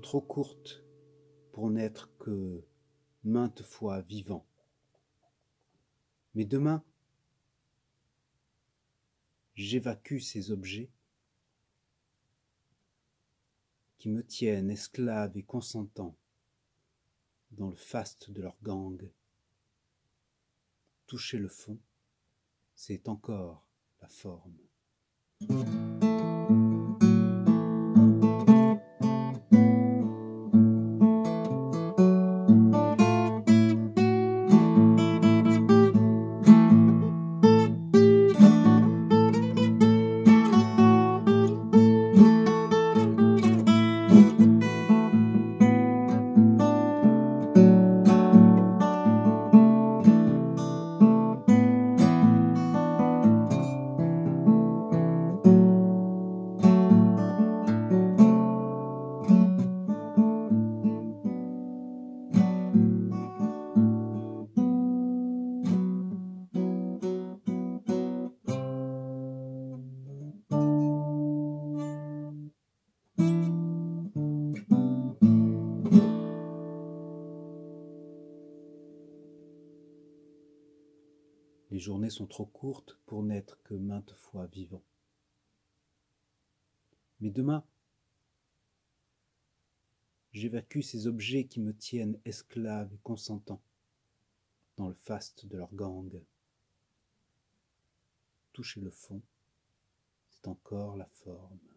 trop courtes pour n'être que maintes fois vivants. Mais demain, j'évacue ces objets qui me tiennent esclave et consentant dans le faste de leur gang. Toucher le fond, c'est encore la forme. Les journées sont trop courtes pour n'être que maintes fois vivants. Mais demain, j'évacue ces objets qui me tiennent esclave et consentant dans le faste de leur gang. Toucher le fond, c'est encore la forme.